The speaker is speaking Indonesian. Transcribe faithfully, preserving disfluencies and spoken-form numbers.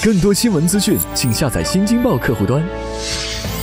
更多新闻资讯，请下载新京报客户端。